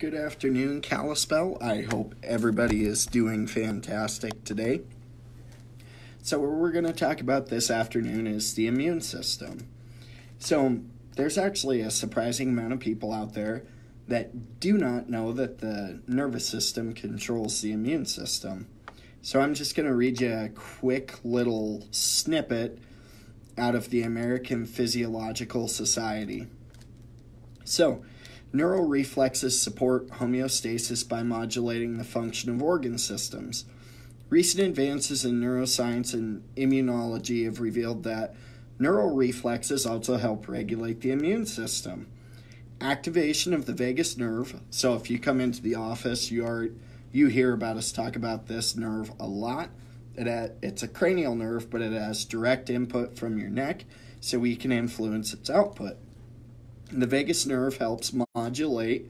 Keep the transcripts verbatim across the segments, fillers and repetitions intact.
good afternoon, Kalispell. I hope everybody is doing fantastic today. So what we're going to talk about this afternoon is the immune system. So there's actually a surprising amount of people out there that do not know that the nervous system controls the immune system. So I'm just going to read you a quick little snippet out of the American Physiological Society. So, neural reflexes support homeostasis by modulating the function of organ systems. Recent advances in neuroscience and immunology have revealed that neural reflexes also help regulate the immune system. Activation of the vagus nerve, so if you come into the office, you are you hear about us talk about this nerve a lot. It ha- it's a cranial nerve, but it has direct input from your neck, so we can influence its output. The vagus nerve helps modulate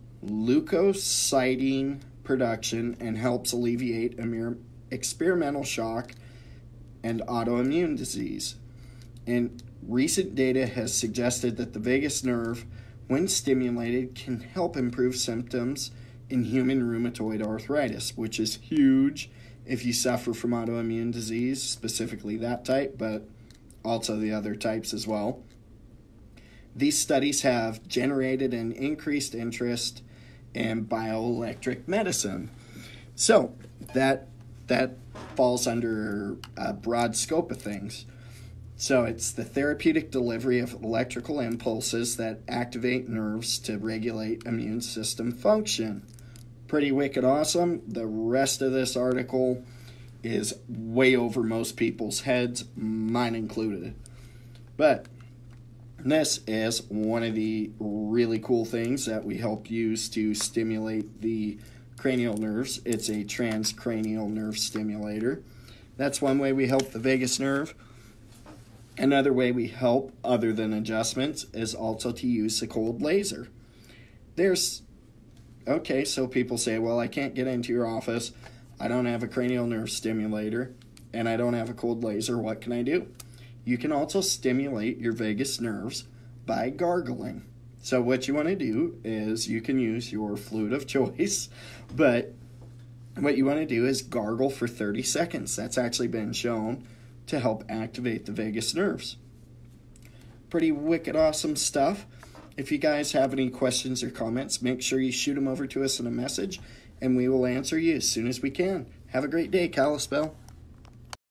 leukocyte production and helps alleviate experimental shock and autoimmune disease. And recent data has suggested that the vagus nerve, when stimulated, can help improve symptoms in human rheumatoid arthritis, which is huge if you suffer from autoimmune disease, specifically that type, but also the other types as well. These studies have generated an increased interest in bioelectric medicine. So that that falls under a broad scope of things. So it's the therapeutic delivery of electrical impulses that activate nerves to regulate immune system function. Pretty wicked awesome. The rest of this article is way over most people's heads, mine included. But this is one of the really cool things that we help use to stimulate the cranial nerves. It's a transcranial nerve stimulator. That's one way we help the vagus nerve. Another way we help, other than adjustments, is also to use a cold laser. There's, okay, so people say, well, I can't get into your office. I don't have a cranial nerve stimulator, and I don't have a cold laser. What can I do? You can also stimulate your vagus nerves by gargling. So what you want to do is you can use your fluid of choice, but what you want to do is gargle for thirty seconds. That's actually been shown to help activate the vagus nerves. Pretty wicked awesome stuff. If you guys have any questions or comments, make sure you shoot them over to us in a message, and we will answer you as soon as we can. Have a great day, Kalispell.